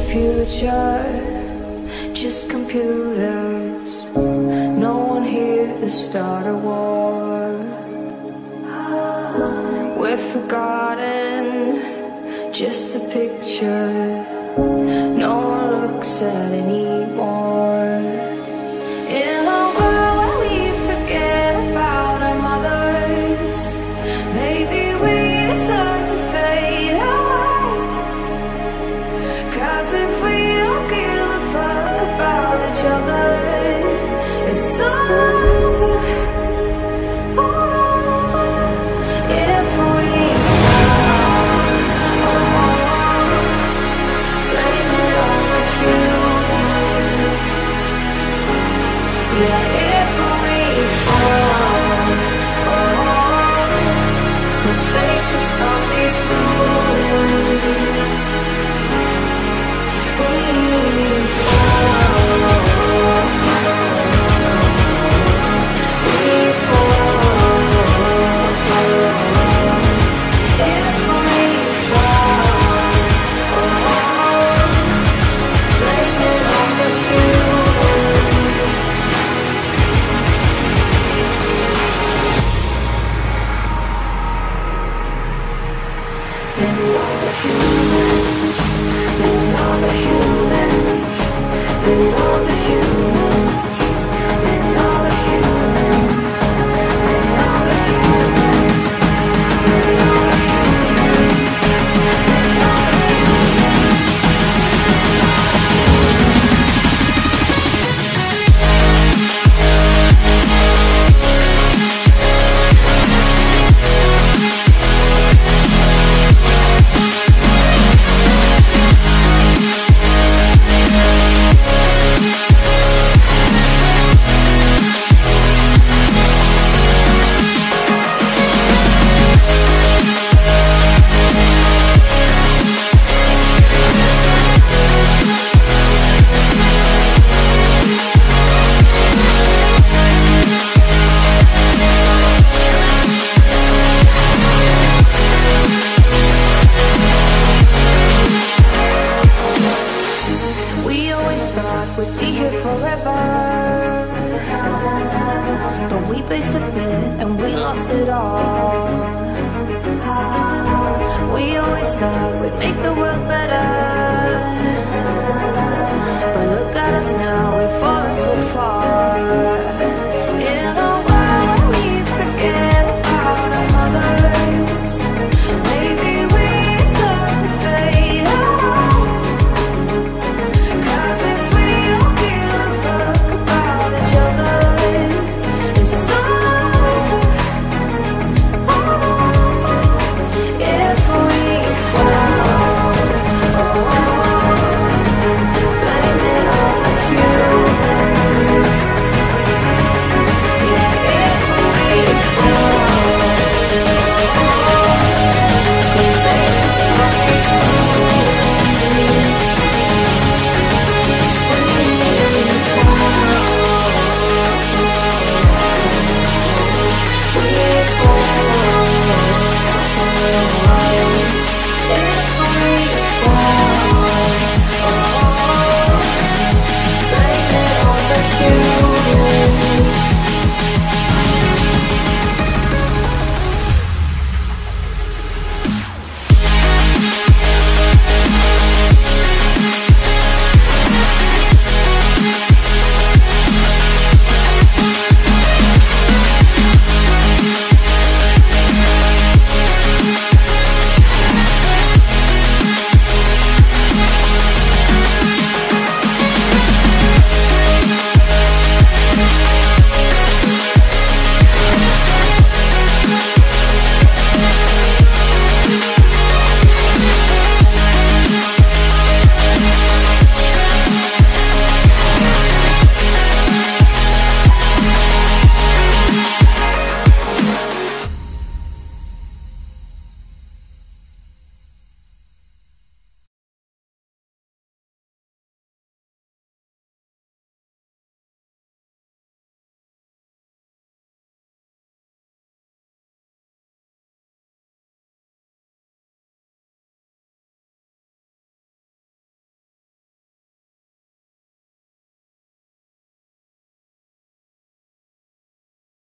future, just computers. No one here to start a war. We're forgotten, just a picture no one looks at anymore. In a world where we forget about our mothers, maybe we deserve to fade away. 'Cause if we don't give a fuck about each other, it's all over, all over. If we fall, blame it on the humans. Yeah, if we fall, who saves us from these ruins? We fall, we fall. If we fall, blame it on the humans. Blame all the humans. Blame all the humans. Blame all the humans. Blame all the humans. Blame all the humans. Blame all the humans. Blame all the we'd be here forever, but we placed a bet and we lost it all. We always thought we'd make the world better,